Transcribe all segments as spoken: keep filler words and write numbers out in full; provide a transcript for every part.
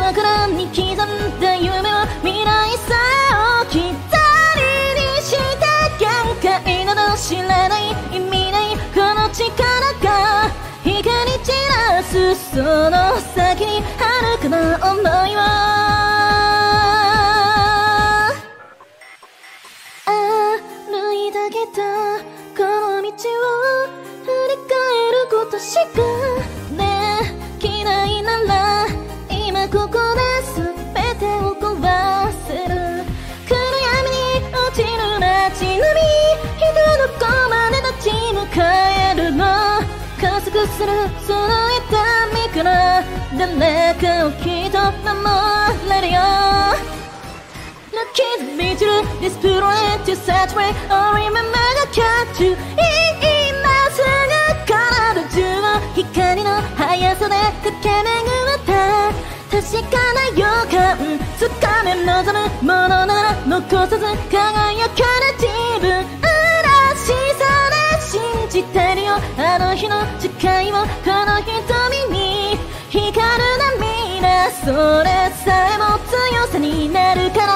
心に刻んだ夢を未来さえ置き去りにして限界など知らない意味ないこの力が光散らすその先に遥かな想いは歩いたけどこの道を振り返ることしかできないなら今ここで全てを壊せる暗闇に落ちる街並み人どこまで立ち向かえるの加速するその痛みから誰かをきっと守れるよ Look at the vigil, this pure light to saturate I'll remember the catch you 今すぐ体中を光の速さで駆け巡った確かな予感つかめ望むものなら残さず輝かな自分らしさで信じてるよあの日の誓いをこの瞳に光る涙それさえも強さになるから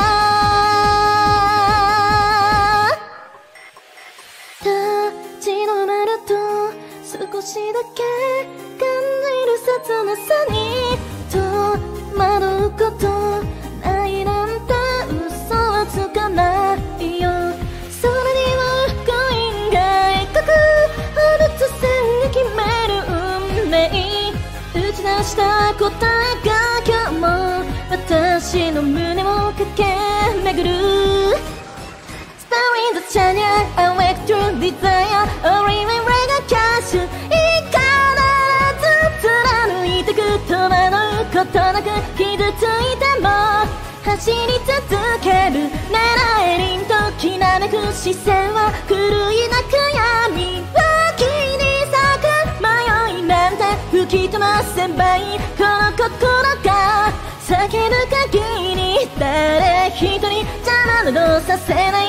立ち止まると少しだけ感じる切なさに戸惑うことないなんて嘘はつかないよそれには恋が描く放つ線が決める運命打ち出した答えが今日も私の胸を駆け巡る Star in the channel I wake through desire Or even when I catch you 必ず貫いてく戸惑うことなく傷ついても走り続ける狙え凛ときらめく視線は狂いなく闇を気に咲く迷いなんて吹き飛ばせばいいこの心が叫ぶ限り誰一人邪魔などさせない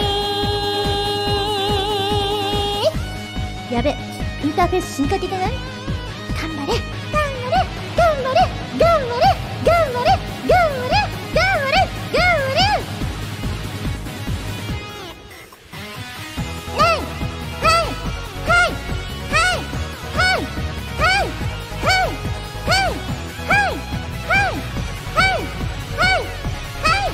やべインターフェース死にかけてない頑張れ頑張れ頑張れ頑張れ頑張れ頑張れ頑張れ頑張れはいはいはいはいはいはいはいはいはいはいはいはい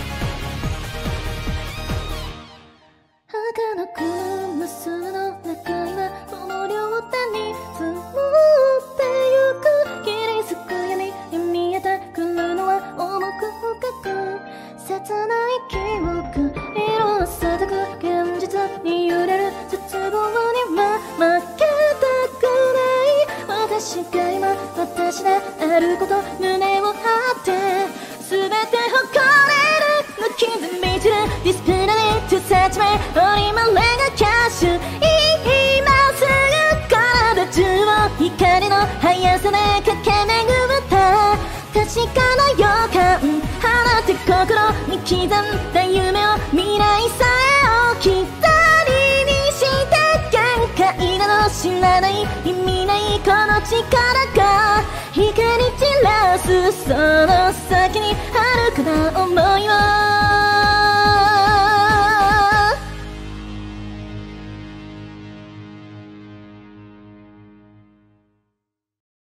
儚く無数の願いはこの両手に積もってゆく切り裂く闇に見えてくるのは重く深く切ない記憶色あせたく現実に揺れる絶望には負けたくない私が今私であること胸を張って全て誇れる Look in the mirror This planet to saturate Only my leg a cash 今すぐ体中を光の速さで駆け巡った確かな予感放って心に刻んだ夢を未来さえ置き去りにして限界など知らない意味ないこの力が光散らすその先に遥かな想いを